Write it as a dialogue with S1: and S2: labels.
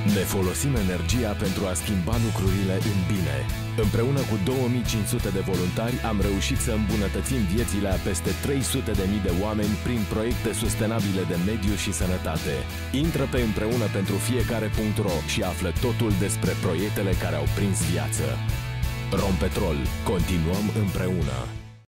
S1: Ne folosim energia pentru a schimba lucrurile în bine. Împreună cu 2500 de voluntari am reușit să îmbunătățim viețile a peste 300.000 de oameni prin proiecte sustenabile de mediu și sănătate. Intră pe împreunapentrufiecare.ro și află totul despre proiectele care au prins viață. Rompetrol. Continuăm împreună.